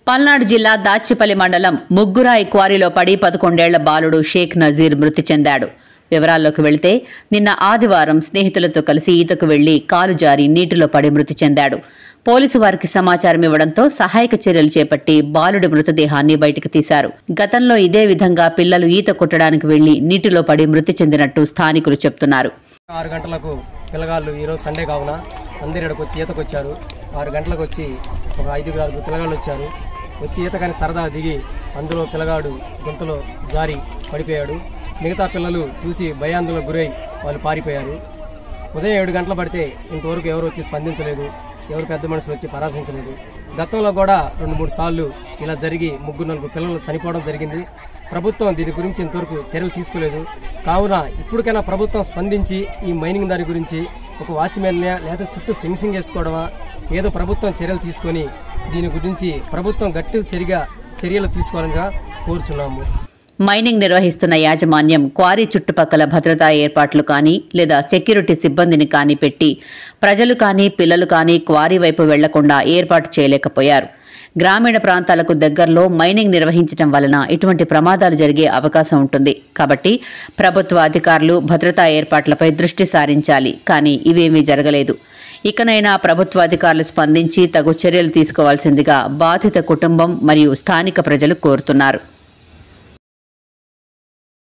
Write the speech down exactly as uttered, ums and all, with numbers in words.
పల్నాడు జిల్లా దాచిపల్లి మండలం ముగ్గురాయి క్వారీలో పడి పదకొండేళ్ల బాలుడు షేక్ నజీర్ మృతి చెందాడు. వివరాల్లోకి వెళితే నిన్న ఆదివారం స్నేహితులతో కలిసి ఈతకు వెళ్లి కాలు జారి నీటిలో పడి మృతి చెందాడు. పోలీసు వారికి సమాచారం ఇవ్వడంతో సహాయక చర్యలు చేపట్టి బాలుడి మృతదేహాన్ని బయటకు తీశారు. గతంలో ఇదే విధంగా పిల్లలు ఈత కొట్టడానికి వెళ్లి నీటిలో పడి మృతి చెందినట్టు స్థానికులు చెబుతున్నారు. ఆరు గంటలకు పిల్లగాళ్ళు ఈరోజు సండే కావున అందరికీ వచ్చి ఈతకు వచ్చారు. ఆరు గంటలకు వచ్చి ఒక ఐదుగురు ఆరుగురు పిల్లగాళ్ళు వచ్చారు. వచ్చి ఈత కానీ సరదా దిగి అందులో పిల్లగాడు గుంతలో జారి పడిపోయాడు. మిగతా పిల్లలు చూసి భయాందోళనకు గురై వాళ్ళు పారిపోయారు. ఉదయం ఏడు గంటలు పడితే ఇంతవరకు ఎవరు వచ్చి స్పందించలేదు, ఎవరు పెద్ద మనుషులు వచ్చి పరామర్శించలేదు. గతంలో కూడా రెండు మూడు సార్లు ఇలా జరిగి ముగ్గురు నలుగురు పిల్లలు చనిపోవడం జరిగింది. ప్రభుత్వం దీని గురించి ఇంతవరకు చర్యలు తీసుకోలేదు. కావున ఇప్పటికైనా ప్రభుత్వం స్పందించి ఈ మైనింగ్ దాని గురించి ఒక వాచ్మెన్ లేదా చుట్టూ ఫెన్సింగ్ వేసుకోవడమా ఏదో ప్రభుత్వం చర్యలు తీసుకొని దీని గురించి ప్రభుత్వం గట్టి చర్యగా చర్యలు తీసుకోవాలని కోరుచున్నాము. మైనింగ్ నిర్వహిస్తున్న యాజమాన్యం క్వారీ చుట్టుపక్కల భద్రతా ఏర్పాట్లు కానీ లేదా సెక్యూరిటీ సిబ్బందిని కానీ పెట్టి ప్రజలు కానీ పిల్లలు కానీ క్వారీ వైపు వెళ్లకుండా ఏర్పాటు చేయలేకపోయారు. గ్రామీణ ప్రాంతాలకు దగ్గరలో మైనింగ్ నిర్వహించడం వలన ఇటువంటి ప్రమాదాలు జరిగే అవకాశం ఉంటుంది. కాబట్టి ప్రభుత్వ అధికారులు భద్రతా ఏర్పాట్లపై దృష్టి సారించాలి. కానీ ఇవేమీ జరగలేదు. ఇకనైనా ప్రభుత్వ అధికారులు స్పందించి తగు చర్యలు తీసుకోవాల్సిందిగా బాధిత కుటుంబం మరియు స్థానిక ప్రజలు కోరుతున్నారు.